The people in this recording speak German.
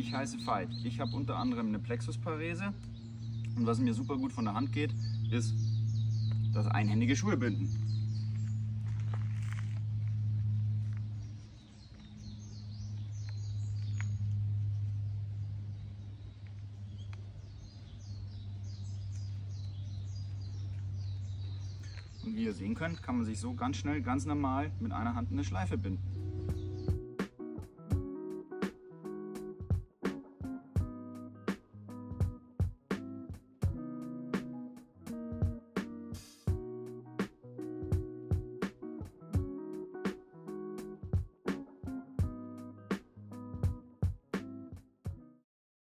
richtig heiße Fight. Ich habe unter anderem eine Plexusparese und was mir super gut von der Hand geht, ist das einhändige Schuhe binden. Und wie ihr sehen könnt, kann man sich so ganz schnell, ganz normal mit einer Hand eine Schleife binden.